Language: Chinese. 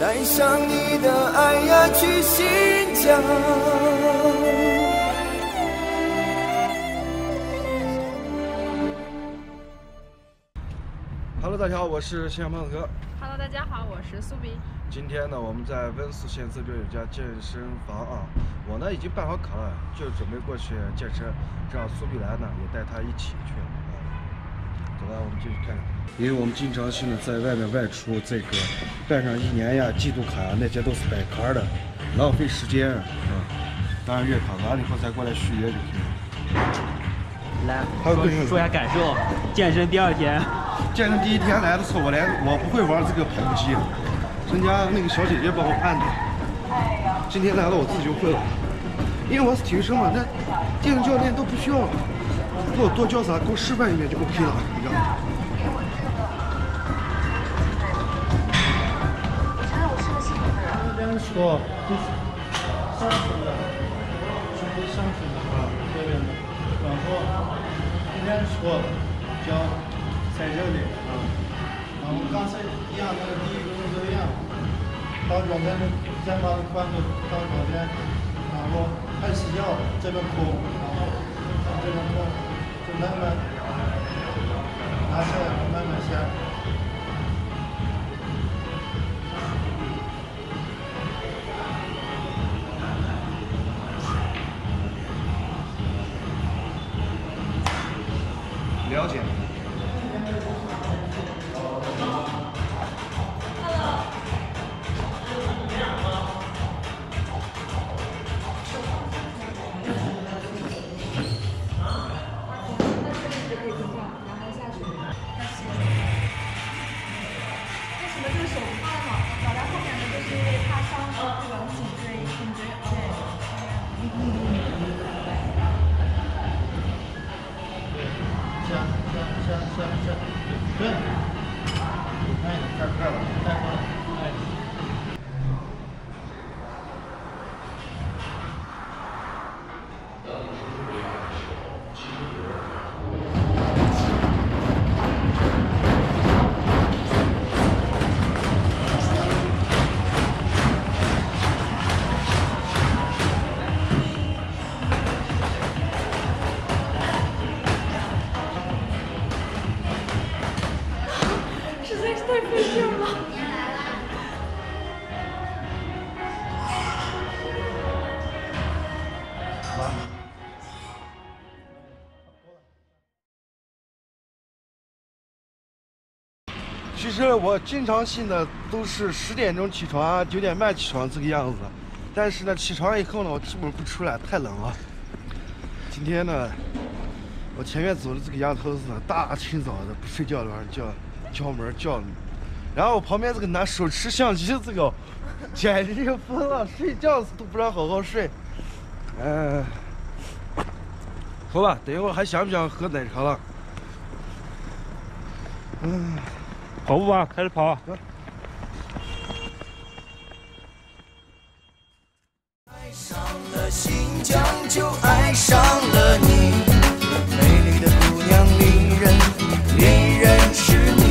带上你的爱呀去新疆。 Hello， 大家好，我是新疆胖子哥。 Hello， 大家好，我是苏比。 今天呢，我们在温宿县这边有家健身房啊，我呢已经办好卡了，就准备过去健身，这样苏比来呢也带他一起去啊。走吧，我们继续看看。因为我们经常性的在外面外出，这个办上1年呀、季度卡呀，那些都是摆卡的，浪费时间啊。当然月卡完了以后再过来续约就可以了。 来，说一下感受。健身第2天， 健身第1天来的时候，我不会玩这个跑步机，人家那个小姐姐帮我按的。今天来了，我自己就会了，因为我是体育生嘛，那健身教练都不需要给我多教啥，给我示范一遍就 OK 了，你知道吗？ 说上去的，全部上去的啊，这边的，然后这边说脚在这里啊，然后刚才一样那个第1个动作一样，到左边再把髋骨到左边，然后开始要这边空，然后这边空，就慢慢拿下来，慢慢下。 了解。 对，哎，这儿了，再过来，哎。 太费劲了。 其实我经常性的都是10点钟起床，9点半起床这个样子，但是呢，起床以后呢，我基本不出来，太冷了。今天呢，我前面走的这个丫头子呢，大清早的不睡觉的晚上叫门叫你，然后我旁边这个手持相机这个，简直就疯了，睡觉都不让好好睡。好吧，等一会儿还想不想喝奶茶了？ 跑步吧，开始跑。 爱上了新疆，就爱上了你，美丽的姑娘，离人是你。